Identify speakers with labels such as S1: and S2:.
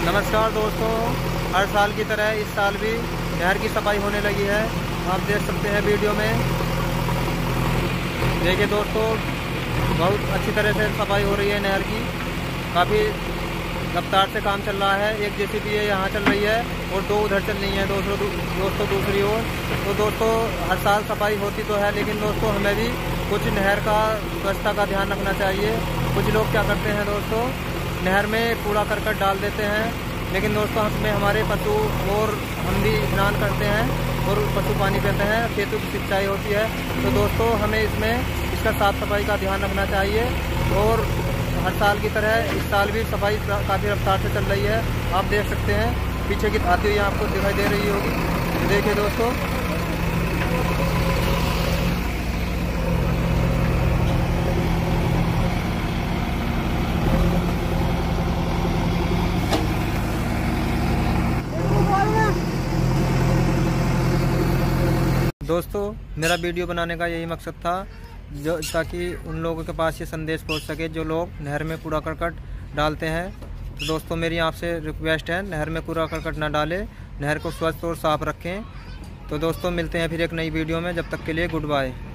S1: नमस्कार दोस्तों, हर साल की तरह इस साल भी नहर की सफाई होने लगी है। आप देख सकते हैं वीडियो में। देखिए दोस्तों, बहुत अच्छी तरह से सफाई हो रही है नहर की। काफ़ी रफ्तार से काम चल रहा है। एक जेसीबी यहाँ चल रही है और दो उधर चल रही हैं दोस्तों दूसरी ओर। तो दोस्तों, हर साल सफाई होती तो है, लेकिन दोस्तों हमें भी कुछ नहर का स्वच्छता का ध्यान रखना चाहिए। कुछ लोग क्या करते हैं दोस्तों, नहर में कूड़ा करकट डाल देते हैं, लेकिन दोस्तों उसमें हमारे पशु और हम भी स्नान करते हैं और पशु पानी पीते हैं, खेतों की सिंचाई होती है। तो दोस्तों हमें इसका साफ़ सफाई का ध्यान रखना चाहिए। और हर साल की तरह इस साल भी सफाई काफ़ी रफ्तार से चल रही है। आप देख सकते हैं पीछे की आती हुई आपको दिखाई दे रही होगी। देखिए दोस्तों, मेरा वीडियो बनाने का यही मकसद था, जो ताकि उन लोगों के पास ये संदेश पहुंच सके जो लोग नहर में कूड़ा करकट डालते हैं। तो दोस्तों मेरी आपसे रिक्वेस्ट है, नहर में कूड़ा करकट ना डालें, नहर को स्वच्छ और साफ रखें। तो दोस्तों मिलते हैं फिर एक नई वीडियो में। जब तक के लिए गुड बाय।